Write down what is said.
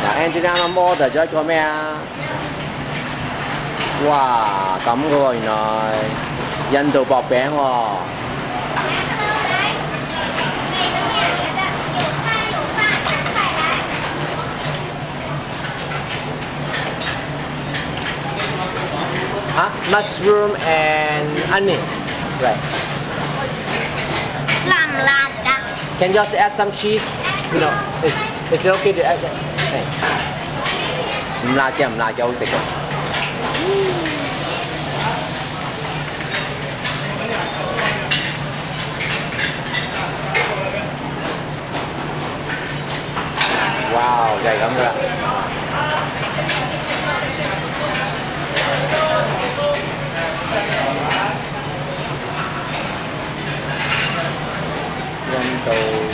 Angelina order 咗一個咩啊？哇，咁嘅喎，原來印度薄餅喎。Huh? Mushroom and onion. Right. 辣唔辣㗎 Can you also add some cheese? You know, is it okay to add that? Thanks. 唔辣嘅，唔辣嘅，好食嘅。哇，就係咁噶啦。印度。